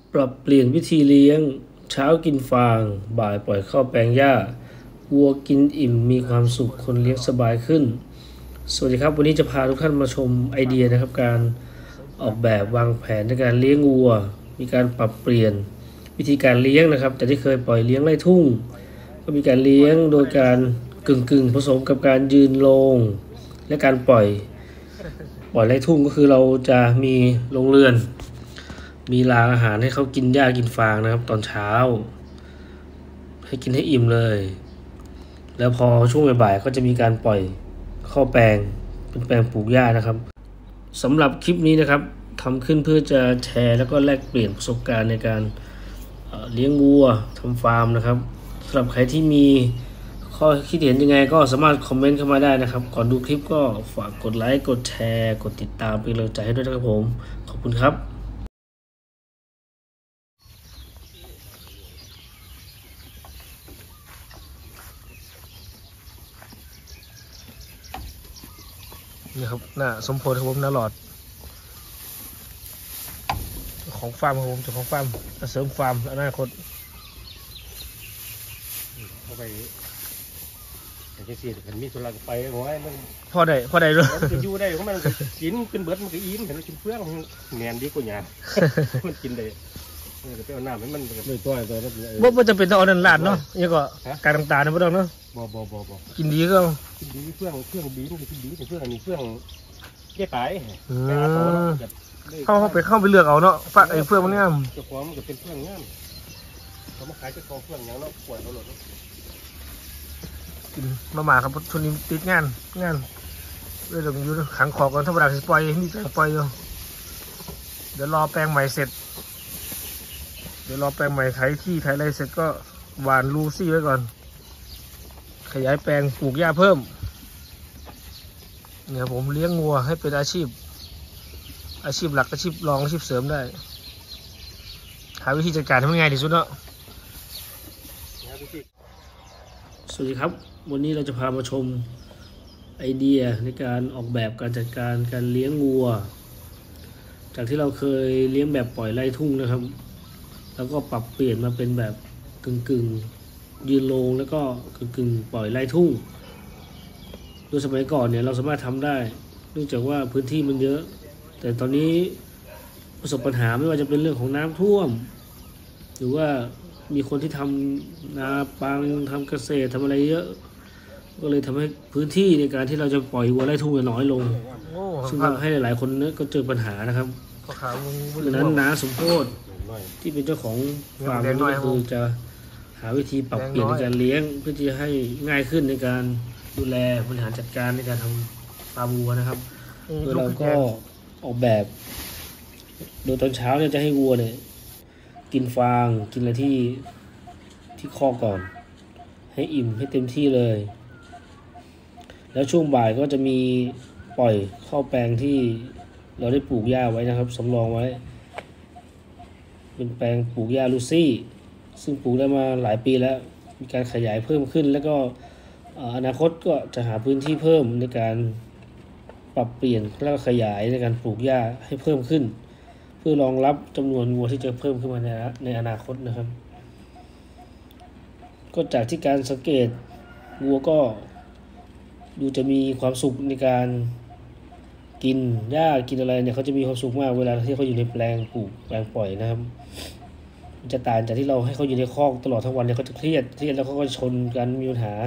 ปรับเปลี่ยนวิธีเลี้ยงเช้ากินฟางบ่ายปล่อยเข้าแปลงหญ้าวัวกินอิ่มมีความสุขคนเลี้ยงสบายขึ้นสวัสดีครับวันนี้จะพาทุกท่านมาชมไอเดียนะครับการออกแบบวางแผนในการเลี้ยงวัวมีการปรับเปลี่ยนวิธีการเลี้ยงนะครับจากที่เคยปล่อยเลี้ยงไร่ทุ่งก็มีการเลี้ยงโดยการกึ่งผสมกับการยืนลงและการปล่อยไร่ทุ่งก็คือเราจะมีโรงเรือนมีรางอาหารให้เขากินหญ้ากินฟางนะครับตอนเช้าให้กินให้อิ่มเลยแล้วพอช่วงบ่ายๆก็จะมีการปล่อยเข้าแปลงเป็นแปลงปลูกหญ้านะครับสำหรับคลิปนี้นะครับทำขึ้นเพื่อจะแชร์แล้วก็แลกเปลี่ยนประสบการณ์ในการเลี้ยงวัวทำฟาร์มนะครับสำหรับใครที่มีข้อคิดเห็นยังไงก็สามารถคอมเมนต์เข้ามาได้นะครับก่อนดูคลิปก็ฝากกดไลค์กดแชร์กดติดตามเป็นกำลังใจให้ด้วยนะครับผมขอบคุณครับนี่ครับหน้าสมโพธิครับผมนาหลอดของฟาร์มครับผมเจ้าของฟาร์มเสริมฟาร์มอนาคตเข้าไปแต่จะเสียมันมีส่วนลังไปโอ้ยมันพ่อได้ด้วยมันจะอยู่ได้เพราะมันกินเป็นเบิดมันก็อิ่มเห็นมันกินเฟื่องแมนดีกว่าหยามันกินได้มันจะไปเอาน้ำให้มันเลยตัวนั้นบ่จะเป็นต้องเอานั่นลาดเนาะยังก็การต่างๆนะบ่ต้องเนาะบ่กินดีก็กินดีเฟื่องดีมันกินดีแต่เฟื่องอันนี้เฟื่องแก้ตายเข้าไปเลือกเอาเนาะฝากไอ้เฟื่องมันงามเจ้าของมันก็เป็นเฟื่องงามเขามาขายเจ้าของเฟื่องอย่างเนาะป่วยเขาหลดกินมาครับช่วงนี้ติดงานเลยต้องอยู่ขังขอก่อนธรรมดาสิปล่อยมีแปลงปล่อยอยู่เดี๋ยวรอแปลงใหม่เสร็จไถที่ไถอะไรเสร็จก็หว่านลูซี่ไว้ก่อนขยายแปลงปลูกหญ้าเพิ่มเนี่ยผมเลี้ยงวัวให้เป็นอาชีพหลักอาชีพรองอาชีพเสริมได้หาวิธีจัดการให้มันง่ายที่สุดเนาะสวัสดีครับวันนี้เราจะพามาชมไอเดียในการออกแบบการจัดการการเลี้ยงวัวจากที่เราเคยเลี้ยงแบบปล่อยไร่ทุ่งนะครับแล้วก็ปรับเปลี่ยนมาเป็นแบบกึ่งยืนลงแล้วก็กึ่งปล่อยไร่ทุ่งโดยสมัยก่อนเนี่ยเราสามารถทำได้เนื่องจากว่าพื้นที่มันเยอะแต่ตอนนี้ประสบปัญหาไม่ว่าจะเป็นเรื่องของน้ำท่วมหรือว่ามีคนที่ทำนาปังทำเกษตรทำอะไรเยอะก็เลยทำให้พื้นที่ในการที่เราจะปล่อยวัวไร่ทุ่งน้อยลงซึ่งทำให้หลายคนเนี่ยก็เจอปัญหานะครับดังนั้นน้าสมโพธิที่เป็นเจ้าของฟาร์มนี่คือจะหาวิธีปรับเปลี่ยนในการเลี้ยงเพื่อที่จะให้ง่ายขึ้นในการดูแลบริหารจัดการในการทำฟาร์มวัวนะครับโดยเราก็ออกแบบโดยตอนเช้าเนี่ยจะให้วัวเนี่ยกินฟางกินอะไรที่คอกก่อนให้อิ่มให้เต็มที่เลยแล้วช่วงบ่ายก็จะมีปล่อยเข้าแปลงที่เราได้ปลูกหญ้าไว้นะครับสำรองไว้เป็นแปลงปลูกหญ้าลูซี่ซึ่งปลูกได้มาหลายปีแล้วมีการขยายเพิ่มขึ้นแล้วก็อนาคตก็จะหาพื้นที่เพิ่มในการปรับเปลี่ยนแล้วก็ขยายในการปลูกหญ้าให้เพิ่มขึ้นเพื่อรองรับจำนวนวัวที่จะเพิ่มขึ้นมาในอนาคตนะครับก็จากที่การสังเกตวัวก็ดูจะมีความสุขในการกินหญ้ากินอะไรเนี่ยเขาจะมีความสุขมากเวลาที่เขาอยู่ในแปลงปลูกแปลงปล่อยนะครับมันจะต่างจากที่เราให้เขาอยู่ในคอกตลอดทั้งวันเนี่ยเขาจะเครียดแล้วเขาก็ชนกันมีปัญหา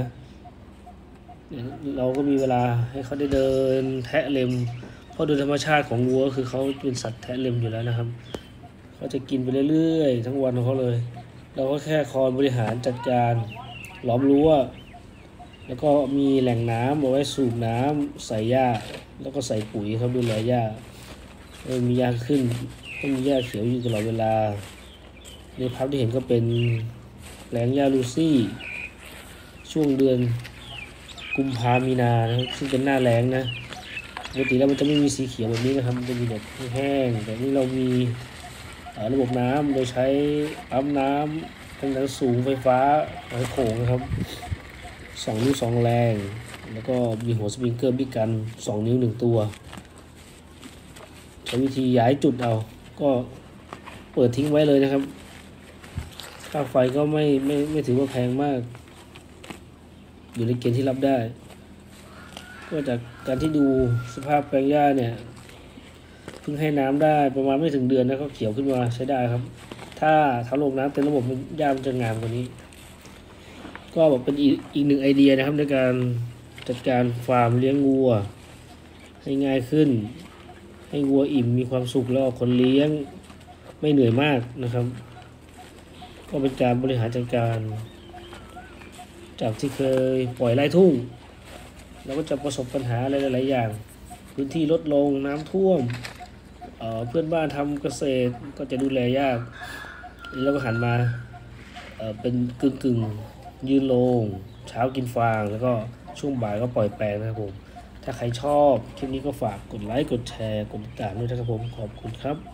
เราก็มีเวลาให้เขาได้เดินแทะเล็มเพราะโดยธรรมชาติของวัวคือเขาเป็นสัตว์แทะเล็มอยู่แล้วนะครับเขาจะกินไปเรื่อยๆทั้งวันของเขาเลยเราก็แค่คอยบริหารจัดการล้อมรั้วแล้วก็มีแหล่งน้ำเอาไว้สูบน้ำใส่หญ้าแล้วก็ใส่ปุ๋ยครับดูแลหญ้ามีหญ้าขึ้นต้องมีหญ้าเขียวอยู่ตลอดเวลาในภาพที่เห็นก็เป็นแปลงหญ้าลูซี่ช่วงเดือนกุมภามีนานะครับซึ่งเป็นหน้าแล้งนะปกติแล้วมันจะไม่มีสีเขียวแบบนี้นะครับมันจะมีแบบแห้งแต่นี่เรามีระบบน้ำโดยใช้ปั๊มน้ำทั้งน้ำสูงไฟฟ้าไฟโขงนะครับ2 นิ้ว 2 แรงแล้วก็มีหัวสปริงเกอร์บิ๊กกัน2 นิ้ว 1 ตัวใช้วิธีย้ายจุดเอาก็เปิดทิ้งไว้เลยนะครับค่าไฟก็ไม่ถือว่าแพงมากอยู่ในเกณฑ์ที่รับได้ ก็จากการที่ดูสภาพแปลงหญ้าเนี่ยเพิ่งให้น้ำได้ประมาณไม่ถึงเดือนนะก็เขียวขึ้นมาใช้ได้ครับถ้าลงน้ำเต็มระบบหญ้ามันจะงามกว่านี้ก็บอกเป็นอีกหนึ่งไอเดียนะครับในการจัดการฟาร์มเลี้ยงวัวให้ง่ายขึ้นให้วัวอิ่มมีความสุขแล้วคนเลี้ยงไม่เหนื่อยมากนะครับก็เป็นการบริหารจัดการจากที่เคยปล่อยไร่ทุ่งเราก็จะประสบปัญหาอะไรหลายๆอย่างพื้นที่ลดลงน้ำท่วมเพื่อนบ้านทำเกษตรก็จะดูแลยากแล้วก็หันมาเป็นกึ่งยืนโรงเช้ากินฟางแล้วก็ช่วงบ่ายก็ปล่อยแปลงนะครับผมถ้าใครชอบคลิปนี้ก็ฝากกดไลค์กดแชร์กดติดตามด้วยนะครับผมขอบคุณครับ